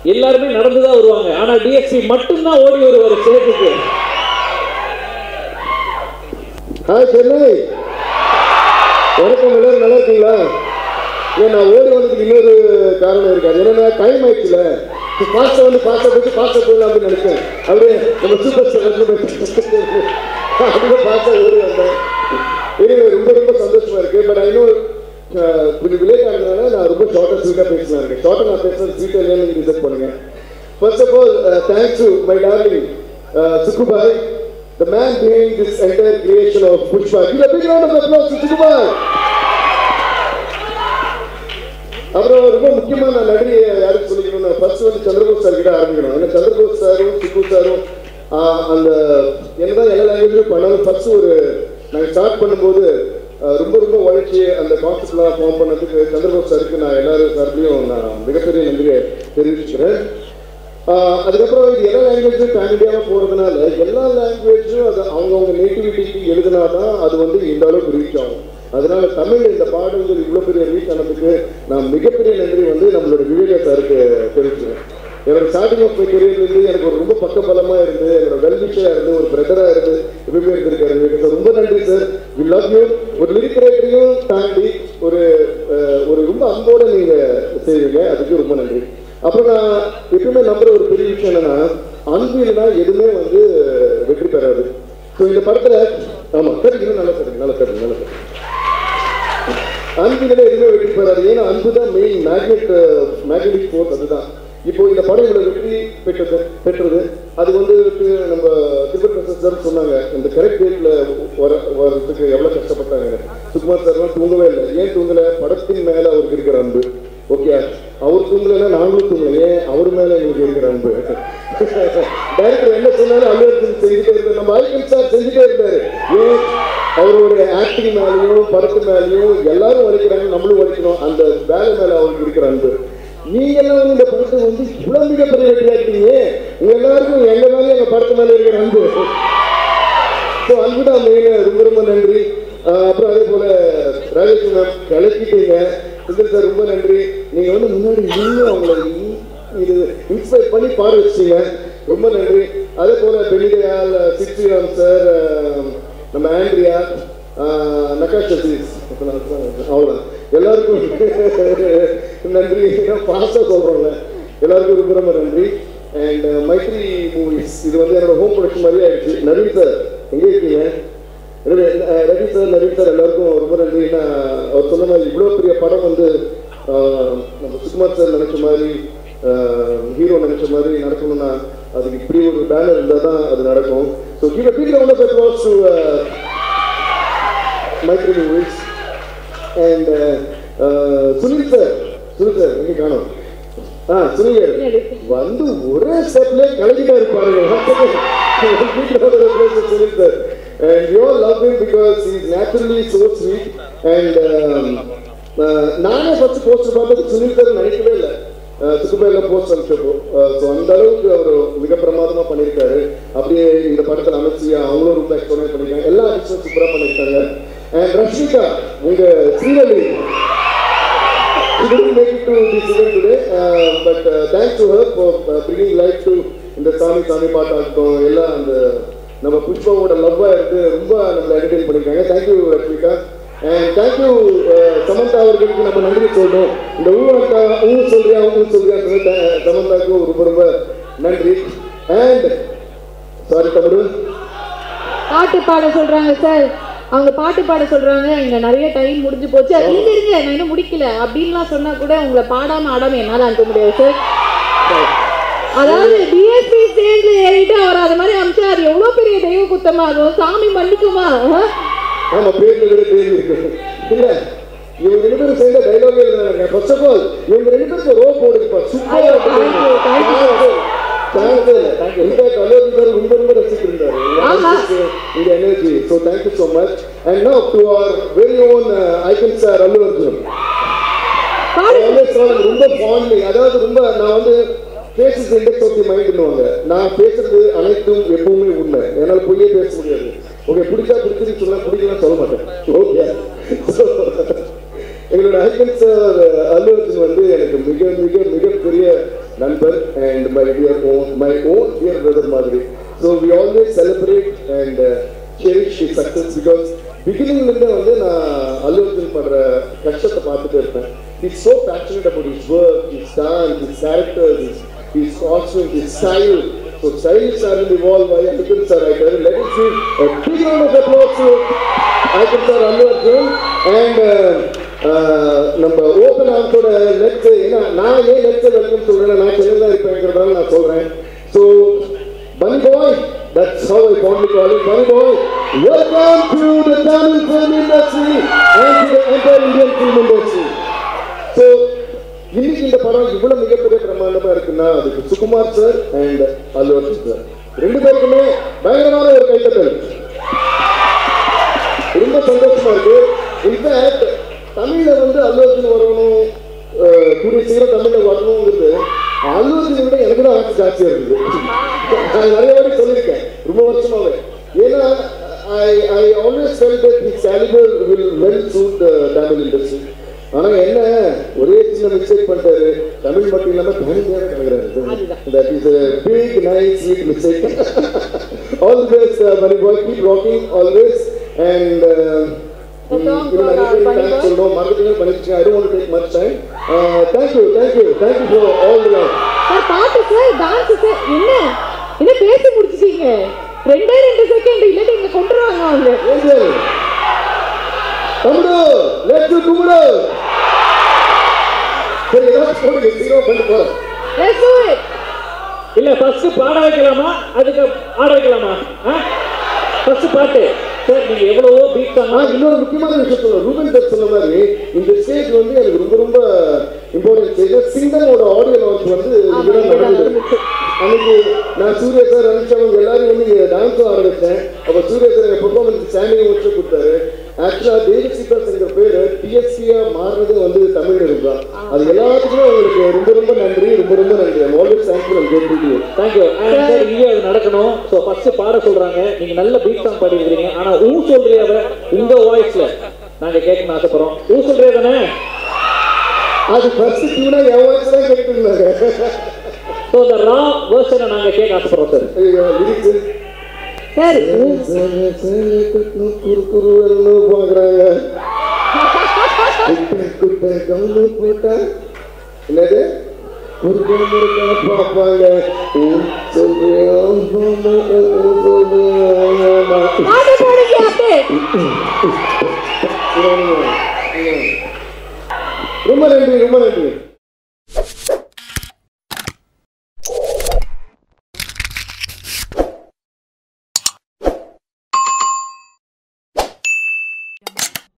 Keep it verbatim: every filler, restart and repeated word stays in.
எல்லாருமே நடந்துதான் வருவாங்க. ஆனா டிஎஸ்பி மட்டும்தான் ஓடி வருவாரு ஸ்டேஜுக்கு. ஹாய் சென்னை, வணக்கம், எல்லாரும் நல்லா இருக்கீங்களா? ஏன் நான் ஓடி வந்ததுக்கு இன்னொரு காரணம் இருக்காது. என்னன்னா டைம் ஆயிடுச்சுல, பாஸ்டா வந்து பாஸ்டா போட்டு பாஸ்டா போயிடலாம் அப்படின்னு நினைச்சேன். அப்படியே நம்ம சூப்பர் ஸ்டார் அப்படியே பாஸ்டா ஓடி வந்தேன். எனவே ரொம்ப ரொம்ப சந்தோஷமா இருக்கு. பட் இன்னும் கொஞ்சம் விலேட் ஆனதுனால நான் ரொம்ப ஷார்ட்டாக ஸ்வீட்டாக பேசலாம் இருக்கேன். ஷார்ட்டாக நான் பேசுறது ஸ்வீட்டாக இல்லைன்னு நீங்கள் ரிசர்ச் பண்ணுங்க. First of all thanks to my darling Sukkubhai, the man behind this entire creation of Pushpa. Give a big round of applause to Sukubai. அப்புறம் ரொம்ப முக்கியமான நடிகை யாருக்கு சொல்லிக்கணும்னா ஃபர்ஸ்ட் வந்து சந்திரபோஸ் சார் கிட்ட ஆரம்பிக்கணும். ஏன்னா சந்திரபோஸ் சாரும் சுக்கு சாரும் அந்த என்னதான் எல்லா லாங்குவேஜும் பண்ணாலும் ஃபர்ஸ்ட் ஒரு நாங்கள் ஸ்டார்ட் பண்ணும்போது ரொம்ப ரொம்ப உழைச்சி அந்த கான்செப்ட்லாம் ஃபார்ம் பண்ணதுக்கு சந்திரபோஸ் சாருக்கு நான் எல்லாரும் சார்பிலையும் நான் மிகப்பெரிய நன்றியை தெரிவிச்சுக்கிறேன். அதுக்கப்புறம் இது எல்லா லாங்குவேஜும் பேன் இண்டியாவாக போகிறதுனால எல்லா லாங்குவேஜும் அது அவங்கவுங்க நேட்டிவிட்டிக்கு எழுதினா தான் அது வந்து இந்த அளவுக்கு ரீச் ஆகும். அதனால தமிழ் இந்த பாடல்கள் இவ்வளோ பெரிய ரீச் ஆனதுக்கு நான் மிகப்பெரிய நன்றி வந்து நம்மளோட விவேகா சாருக்கு தெரிவிச்சுக்கிறேன். என்னோட ஸ்டார்டிங் ஆஃப் மை கெரியர்லேருந்து எனக்கு ஒரு ரொம்ப பக்க பலமாக இருந்து என்னோட வெல்விஷாக இருந்து ஒரு பிரதராக இருந்து எப்பவுமே இருந்திருக்காரு விவேகா சார். ரொம்ப நன்றி சார். We love you. ஒரு லிரிக் ரைட்டரையும் தாண்டி ஒரு ஒரு ரொம்ப அன்போடு நீங்கள் செய்வீங்க, அதுக்கு ரொம்ப நன்றி. அப்புறம் நான் எப்பவுமே நம்புற ஒரு பெரிய விஷயம் என்னன்னா அன்பு இல்லைன்னா எதுவுமே வந்து வெற்றி பெறாது. ஸோ இந்த படத்தில் ஆமாம் சார், இன்னும் நல்லா சார் நல்லா சார் நல்லா சார் அன்பு இல்லைன்னா எதுவுமே வெற்றி பெறாது. ஏன்னா அன்பு தான் மெயின் மேக்னெட் மேக்னெட்டிக் ஃபோர்ஸ். அதுதான் இப்போ இந்த படம் இவ்வளோ வெற்றி பெற்றது பெற்றது அது வந்து நம்ம திருப்பதி சார் சொன்னாங்க இந்த கரெக்ட் டேட்டில் வர வர்றதுக்கு எவ்வளோ கஷ்டப்பட்டாங்க. சுகுமார் சார்லாம் தூங்கவே இல்லை. ஏன் தூங்கலை? படத்தின் மேலே அவருக்கு இருக்கிற அன்பு. ஓகே, அவர் தூங்கலைன்னா நாங்களும் தூங்கலை. ஏன் அவர் மேலே எங்களுக்கு இருக்கிற அன்பு. டைரக்டர் என்ன சொன்னாலும் அல்லு அர்ஜுன் செஞ்சுட்டே இருந்தார், நம்ம ஐக்கன் சார் செஞ்சுட்டே இருந்தாரு. ஏன்? அவருடைய ஆக்டிங் மேலேயும் படத்து மேலேயும் எல்லாரும் வலிக்கிறாங்க, நம்மளும் வலிக்கணும். அந்த வேலை மேலே அவருக்கு இருக்கிற அன்பு. நீங்க எல்லாம் வந்து இந்த படத்தை வந்து இவ்வளவு மிகப்பெரிய வெற்றி ஆக்கிட்டீங்க. உங்க எல்லாருக்கும் எங்க மேலே எங்க படத்து மேலே இருக்கிற அன்பு. ஸோ அன்புதான் மெயின். ரொம்ப ரொம்ப நன்றி. அப்புறம் அதே போல ராஜேஷ் மேம் கலக்கிட்டீங்க. சுந்தர் சார் ரொம்ப நன்றி. நீங்க வந்து முன்னாடி இன்னும் அவங்களை இது இன்ஸ்பயர் பண்ணி பாட வச்சிட்டீங்க, ரொம்ப நன்றி. அதே போல பெரியால் சித்ரிராம் சார், நம்ம ஆண்ட்ரியா, நகாஷ் சதீஷ், அவ்வளோதான் எல்லாருக்கும் நன்றி. ஃபாஸ்ட்டாக சொல்கிறோங்க, எல்லாருக்கும் ரொம்ப ரொம்ப நன்றி. அண்ட் மைத்ரி மூவிஸ் இது வந்து என்னோட ஹோம் ப்ரொடக்ஷன் மாதிரி ஆயிடுச்சு. நவீன் சார் எங்கே இருக்கீங்க? ரவி சார், நவீன் சார் எல்லாருக்கும் ரொம்ப நன்றி. ஏன்னா அவர் சொன்ன மாதிரி இவ்வளோ பெரிய படம் வந்து நம்ம சுகுமார் சார் நினைச்ச மாதிரி ஹீரோ நினைச்ச மாதிரி நடக்கணும்னா அதுக்கு இப்படி ஒரு பேனர் இருந்தால் தான் அது நடக்கும். So give a big round of applause to Mythri movies. And Sunil sir, Sunil sir எங்கே காணும்? ஆ சுனில் வந்து ஒரே ஸ்டெப்லேயே கலக்கிட்டா இருப்பாருங்க. Sunil sir, and you all love him because he is naturally so sweet. And நானே ஃபர்ஸ்ட் போஸ்டர் பார்த்தது சுனில் சார் நினைக்கவே இல்லை. சுக்குபேல போஸ்ட் அனுப்பிச்சப்போ ஸோ அந்த அளவுக்கு அவர் மிக பிரமாதமாக பண்ணியிருக்காரு. அப்படியே இந்த படத்தில் அமைச்சியா அவங்களும் ரொம்ப எக்ஸ்போர்ட் பண்ணியிருக்காங்க. எல்லா ஆக்டர்ஸும் சூப்பராக பண்ணியிருக்காங்க. அண்ட் ரஷ்மிகா உங்க Srivalli she didn't make it to this event today, uh, but uh, thanks to her for uh, bringing light to இந்த சாமி சாமி பாட்டாகட்டும் எல்லாம் அந்த நம்ம புஷ்பாவோட லவ்வா இருந்து ரொம்ப நம்மளை என்டர்டெயின் பண்ணியிருக்காங்க. Thank you Rashmika. And thank you Samantha அவர்களுக்கு நம்ம நன்றி சொல்லணும். இந்த ஊழக்கா ஊ சொல்றியா ஊ சொல்றியா சமந்தாவுக்கு ரொம்ப ரொம்ப நன்றி. அண்ட் சாரி தமிழ் பாட்டு பாட சொல்றாங்க சார், அவங்க பாட்டு பாட சொல்றாங்க. இங்க நிறைய டைம் முடிஞ்சு போச்சு, இருங்க இருங்க நான் இன்னும் முடிக்கல அப்படின்லாம் சொன்னா கூட உங்களை பாடாம ஆடாம என்னால அனுப்ப முடியாது சார். அதாவது டிஎஸ்பி ஸ்டேஜ்ல ஏறிட்டு அவர் அது மாதிரி அமிச்சா அது எவ்வளவு பெரிய தெய்வ குத்தமாகும். சாமி மன்னிக்குமா? ஆமா, பேர்ல விட பேர் இருக்கு இல்ல. இவங்க ரெண்டு பேரும் சேர்ந்த டைலாக் எழுதுறாங்க. ஃபர்ஸ்ட் ஆஃப் ஆல் இவங்க ரெண்டு பேருக்கு ரோ போடுப்பா சூப்பரா இருக்கு. ரொம்ப ரொம்ப ரசிச்சிருந்தாரு இந்த energy. So thank you so much. And now to our very own icon star Allu Arjun. ரொம்ப ஃபாண்ட்லி, அதாவது ரொம்ப நான் வந்து பேசஸ் இண்டெக்ஸ் ஆஃப் தி மைண்ட்னுவாங்க. நான் பேசுறது அனைத்தும் எப்பவுமே உண்மை, என்னால் பொய்யே பேச முடியாது. ஓகே, பிடிச்சா பிடிச்சின்னு சொன்னா பிடிக்கலாம் சொல்ல மாட்டேன். ஓகே, எங்களோட ஐக்கன் ஸ்டார் அல்லு அர்ஜுன் வந்து எனக்கு மிக மிக மிகப்பெரிய நண்பர் and my dear own my own dear brother மாதிரி. So we always celebrate and uh, cherish his success because beginning இருந்தே வந்து நான் அல்லு அர்ஜுன் பண்ற கஷ்டத்தை பார்த்துட்டே இருப்பேன். He's so passionate about his work, his dance, his characters, his, his costume, his style. So style is starting to evolve by Arjun sir. I tell you, let us see a big round of applause to Arjun sir, Allu Arjun and uh, நம்ம open ஆர்ட்ஸோட let's ஏன்னா நான் ஏன் let's welcome சொல்றேன், நான் சென்னையில் இருப்பேங்கிறதால நான் சொல்றேன். ஸோ பனி பாய், that's how I fondly call it, Bunny Boy. Welcome to the Tamil film industry and to the entire Indian film industry. So இன்னைக்கு இந்த படம் இவ்வளவு மிகப்பெரிய பிரமாண்டமா இருக்குன்னா அதுக்கு Sukumar sir and Allu Arjun sir ரெண்டு பேருக்குமே பயங்கரமான ஒரு கைத்தட்டல். ரொம்ப சந்தோஷமா இருக்கு. இன்ஃபேக்ட் தமிழ்ல வந்து அல்லு அர்ஜுன் வரணும், கூடிய சீக்கிரம் தமிழ்ல வரணுங்கிறது அல்லு அர்ஜுன் விட எனக்கு தான் ஆசை ஜாஸ்தியா இருக்குது. நான் நிறைய வாட்டி சொல்லியிருக்கேன் ரொம்ப வருஷமாவே. ஏன்னா I I always felt that his caliber will well suit the Tamil industry. ஆனா என்ன ஒரே சின்ன மிஸ்டேக் பண்ணிட்டாரு, தமிழ் மட்டும் இல்லாம தனியாக கிடக்குறாரு. That is a big nice sweet mistake. All the best, uh, Bunny Boy, keep rocking always and uh, I don't want to take much time. Uh, thank you, thank you, thank you for all the love. Sir, பாட்டு sir, dance sir, என்ன என்ன பேசி முடிச்சிட்டீங்க? ரெண்டே ரெண்டு second இல்ல நீங்க கொண்டுறாங்க அவங்க. ஏஞ்சல் தம்பு லெட்ஸ் டு குமுடு. சரி ஏதாவது சொல்லுங்க, ஜீரோ பண்ணி போறோம். Let's do it. இல்ல ஃபர்ஸ்ட் பாட வைக்கலாமா அதுக்கு ஆட வைக்கலாமா? ஃபர்ஸ்ட் பாட்டு சார் நீங்க எவ்வளவோ பீட் பண்ணா. இன்னொரு முக்கியமான விஷயம் சொல்லுங்க, ரூபன் சார் சொன்ன மாதிரி இந்த ஸ்டேஜ் வந்து எனக்கு ரொம்ப ரொம்ப இம்பார்ட்டன்ட் ஸ்டேஜ். சிங்கமோட ஆடியோ லான்ச் வந்து இதுதான் நடந்தது. அன்னைக்கு நான் சூர்யா சார் அனுப்பிச்சவங்க எல்லாரும் வந்து இங்கே டான்ஸும் ஆரம்பித்தேன். அப்போ சூர்யா சார் எங்கள் பெர்ஃபார்மன்ஸ் ஸ்டாண்டிங் வச்சு கொடுத்தாரு. ஆக்சுவலாக தேவி சீதாஸ் எங்கள் பேர் டிஎஸ்சியாக மாறுறது வந்து தமிழ் இருந்தான். அது எல்லாத்துக்குமே உங்களுக்கு ரொம்ப ரொம்ப நன்றி, ரொம்ப ரொம்ப நன்றி. I'm always thank you and grateful. Thank you. Sir இங்கே அது நடக்கணும். ஸோ ஃபர்ஸ்ட் பாட சொல்றாங்க, நீங்க நல்ல பீட் சாங் பாடிக்கிறீங்க. ஆனா ஊ சொல்றியாவ உங்க வாய்ஸ்ல நாங்க கேட்கணும்னு ஆசைப்படுறோம். ஊ சொல்றியா தானே? அது ஃபர்ஸ்ட் டியூனா என் வாய்ஸ் தான் கேட்டுருந்தாங்க. ஸோ அந்த ரா வேர்ஷனை நாங்க கேட்க ஆசைப்படுறோம் சார். சார் குறு குரு பாக்குறாங்க குட்டை கவுனு போட்டா என்னது குறுக்க முறுக்க பார்ப்பாங்க. ரொம்ப நன்றி, ரொம்ப நன்றி.